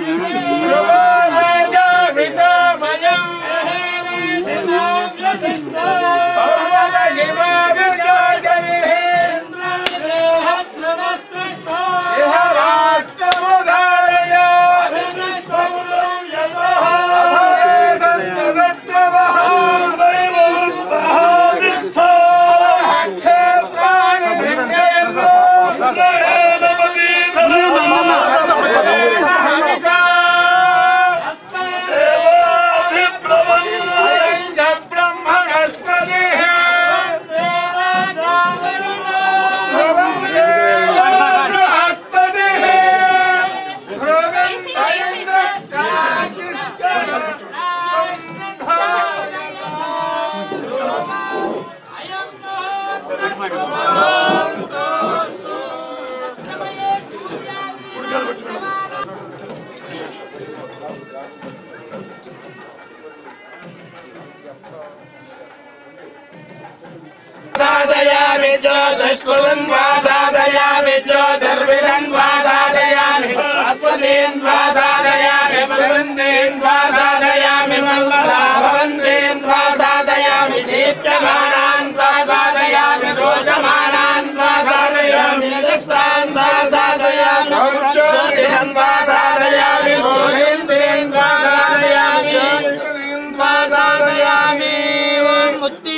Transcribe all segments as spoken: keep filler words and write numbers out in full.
साधयामि ज्योतिष्कुलन् वा साधयामि ज्योतिर्विदन् वा साधयामि अस्वतीन् वा साधयामि भगवन्तीन् वा साधयामि मल्ललाभवन्तीन् वा साधयामि दीप्यमानान् वा साधयामि रोचमानान् वा साधयामि यजस्वान् वा साधयामि ज्योतिषन् वा साधयामि मोहिन्तीन् वा साधयामि वा साधयामि मुक्ति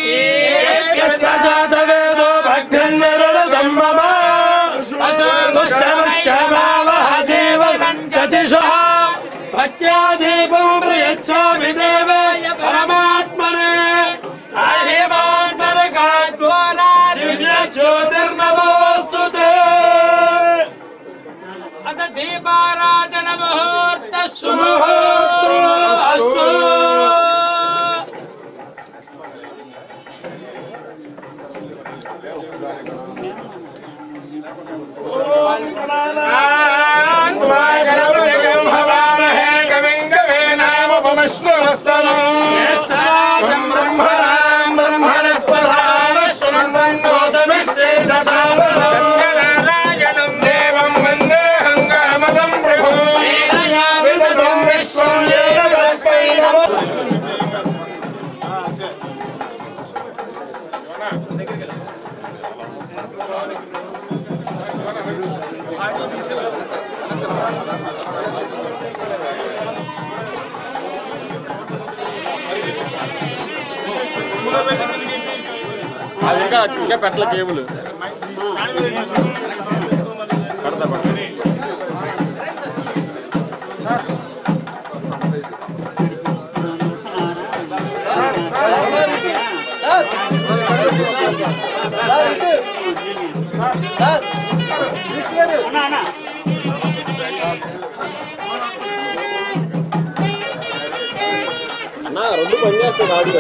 सजातवेदो भग्नरुलदम्बमा असमुष्टमुष्टभावहजेवनञ्चतिषः भक्त्या दीपं प्रयच्छामि देवाय परमात्मने आहिमान्तरकाद्वारा दिव्यज्योतिर्नमोऽस्तु ते अथ दीपाराधन मुहूर्तः सुमुहूर्तोऽस्तु అది ఇంకా ఇంకా పెట్టల కేబుల్ పడతా పడతా అన్నా రెండు పని చేస్తాడు ఆడు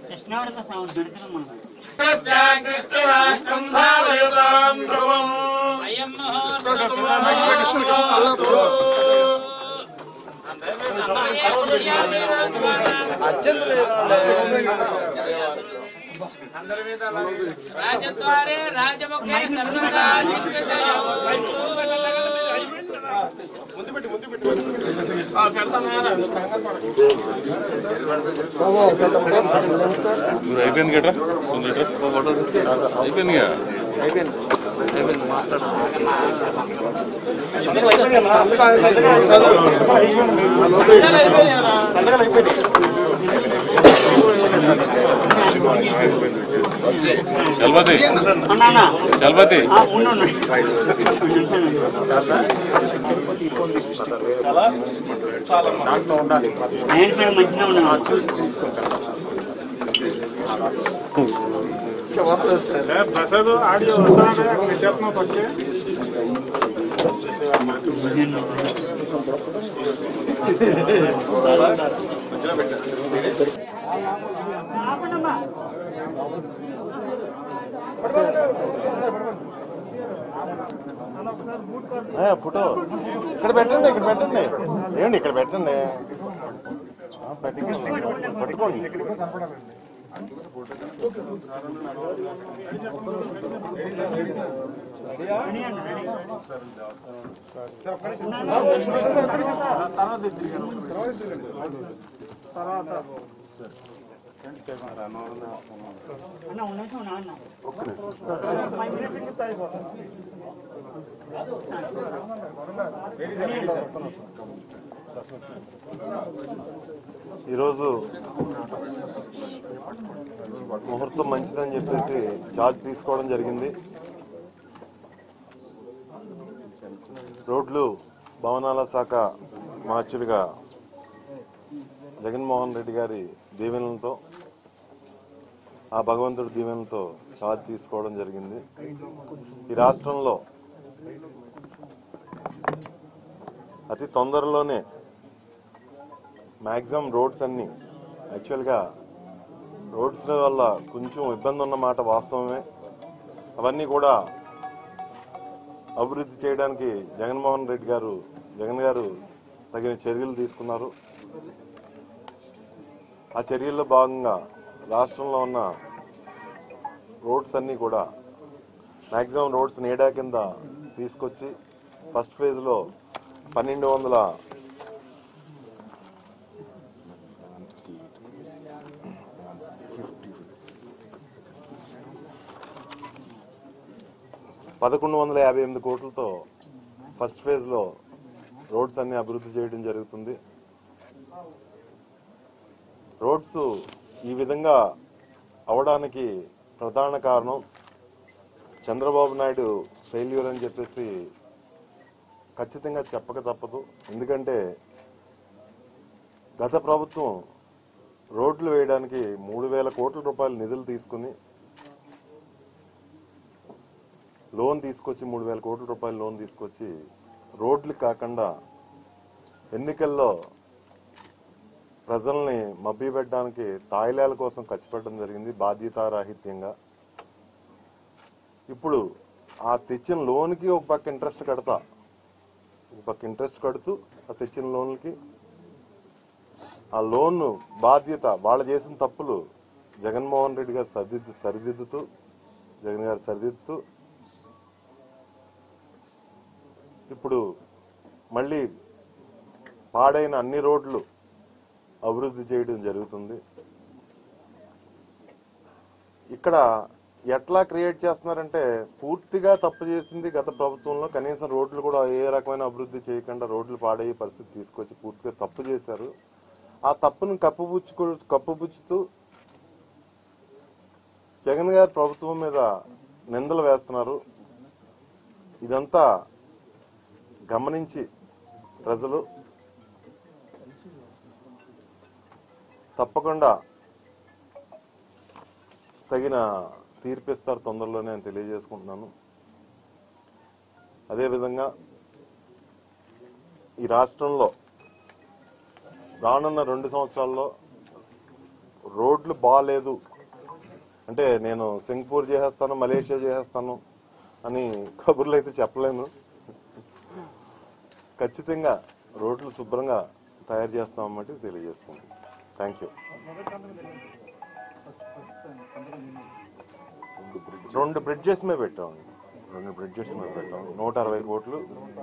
కృష్ణావరత సంవత్సరం కృష్ణరాష్ట్రం ధారయతాం ధ్రువం అయం రాజద్వారే రాజముఖే సర్వదా మీరు అయిపోయింది గట్రా అయిపోయింది అయిపోయింది చలపతి చలపతి మంచిగా ఉన్నాను చూసి ప్రసాద్ ఆడియో వస్తాను ఫస్ట్ ఫోటో ఇక్కడ పెట్టండి ఇక్కడ పెట్టండి ఏమండి ఇక్కడ పెట్టండి పట్టుకోండి ఈరోజు ముహూర్తం మంచిదని చెప్పేసి ఛార్జ్ తీసుకోవడం జరిగింది. రోడ్లు భవనాల శాఖ మార్చులుగా జగన్మోహన్ రెడ్డి గారి దీవెనలతో ఆ భగవంతుడి దీవెనలతో ఛార్జ్ తీసుకోవడం జరిగింది. ఈ రాష్ట్రంలో అతి తొందరలోనే మ్యాక్సిమం రోడ్స్ అన్ని యాక్చువల్గా రోడ్స్ వల్ల కొంచెం ఇబ్బంది ఉన్నమాట వాస్తవమే. అవన్నీ కూడా అభివృద్ధి చేయడానికి జగన్మోహన్ రెడ్డి గారు జగన్ గారు తగిన చర్యలు తీసుకున్నారు. ఆ చర్యల్లో భాగంగా రాష్ట్రంలో ఉన్న రోడ్స్ అన్నీ కూడా మ్యాక్సిమం రోడ్స్ నేడా కింద తీసుకొచ్చి ఫస్ట్ ఫేజ్లో పన్నెండు వందల పదకొండు వందల యాభై ఎనిమిది కోట్లతో ఫస్ట్ ఫేజ్లో రోడ్స్ అన్ని అభివృద్ధి చేయడం జరుగుతుంది. రోడ్స్ ఈ విధంగా అవడానికి ప్రధాన కారణం చంద్రబాబు నాయుడు ఫెయిల్యూర్ అని చెప్పేసి ఖచ్చితంగా చెప్పక తప్పదు. ఎందుకంటే గత ప్రభుత్వం రోడ్లు వేయడానికి మూడు వేల కోట్ల రూపాయల నిధులు తీసుకుని లోన్ తీసుకొచ్చి మూడు వేల కోట్ల రూపాయల లోన్ తీసుకొచ్చి రోడ్లు కాకుండా ఎన్నికల్లో ప్రజల్ని మభ్యపెట్టడానికి తాయిలాల కోసం ఖర్చు పెట్టడం జరిగింది బాధ్యతారాహిత్యంగా. ఇప్పుడు ఆ తెచ్చిన లోన్కి ఒక పక్క ఇంట్రెస్ట్ కడతా ఒక పక్క ఇంట్రెస్ట్ కడుతూ ఆ తెచ్చిన లోన్లకి ఆ లోన్ బాధ్యత వాళ్ళు చేసిన తప్పులు జగన్మోహన్ రెడ్డి గారు సరిదిద్దు సరిదిద్దుతూ జగన్ గారు సరిదిద్దుతూ ఇప్పుడు మళ్ళీ పాడైన అన్ని రోడ్లు అభివృద్ధి చేయడం జరుగుతుంది. ఇక్కడ ఎట్లా క్రియేట్ చేస్తున్నారంటే పూర్తిగా తప్పు చేసింది గత ప్రభుత్వంలో. కనీసం రోడ్లు కూడా ఏ రకమైన అభివృద్ధి చేయకుండా రోడ్లు పాడయ్యే పరిస్థితి తీసుకొచ్చి పూర్తిగా తప్పు చేశారు. ఆ తప్పును కప్పుపుచ్చుకు కప్పుపుచ్చుతూ జగన్ గారి ప్రభుత్వం మీద నిందలు వేస్తున్నారు. ఇదంతా గమనించి ప్రజలు తప్పకుండా తగిన తీర్పిస్తారు తొందరలోనే అని తెలియజేసుకుంటున్నాను. అదేవిధంగా ఈ రాష్ట్రంలో రానున్న రెండు సంవత్సరాల్లో రోడ్లు బాగాలేదు అంటే నేను సింగపూర్ చేసేస్తాను మలేషియా చేసేస్తాను అని కబుర్లు అయితే చెప్పలేను. ఖచ్చితంగా రోడ్లు శుభ్రంగా తయారు చేస్తామన్నట్టు తెలియజేసుకుంటాం. Thank you. రెండు బ్రిడ్జెస్ మీద పెట్టాం రెండు బ్రిడ్జెస్ మీద పెట్టాం నూట అరవై కోట్లు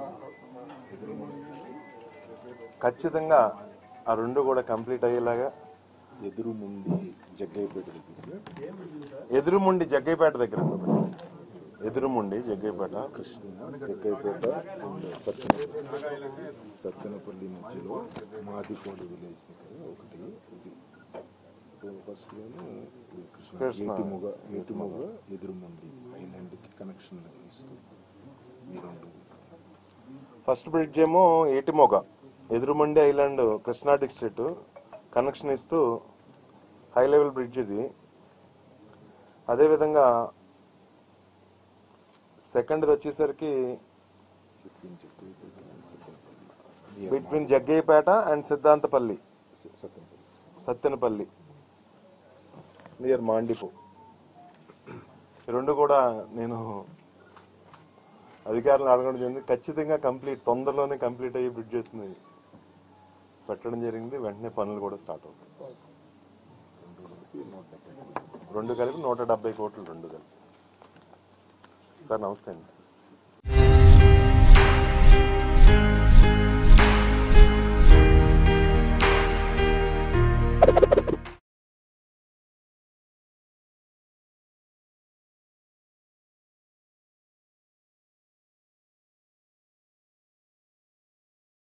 ఖచ్చితంగా ఆ రెండు కూడా కంప్లీట్ అయ్యేలాగా. ఎదురుముండి జగ్గయ్యపేట దగ్గర ఎదురుముండి జగ్గయ్యపేట దగ్గర ఎదురుముండి జగ్గయ్యపేట కృష్ణ జగ్గయ్యపేట అండ్ సత్తెనపల్లి సత్తెనపల్లి మధ్యలో మాదికోడి విలేజ్ దగ్గర ఒకటి ఇది ఫస్ట్ కృష్ణ కృష్ణ. ఏటిమొగ ఏటిమొగ ఎదురుముండి ఐలాండ్కి కనెక్షన్ ఇస్తూ ఈ రెండు. ఫస్ట్ బ్రిడ్జ్ ఏమో Etimoga Edurumondi island Krishna district connection ఇస్తూ హై లెవెల్ బ్రిడ్జ్ ఇది. అదేవిధంగా సెకండ్ వచ్చేసరికి between Jaggayyapeta and Siddhantapalli Sattenapalli Sattenapalli near మాండిపో. ఈ రెండు కూడా నేను అధికారులను అడగడం జరిగింది. ఖచ్చితంగా కంప్లీట్ తొందరలోనే కంప్లీట్ అయ్యే బ్రిడ్జెస్ పెట్టడం జరిగింది. వెంటనే పనులు కూడా స్టార్ట్ అవుతాయి. రెండు కలిపి నూట డెబ్బై కోట్లు రెండు కలిపి. సార్ నమస్తే అండి.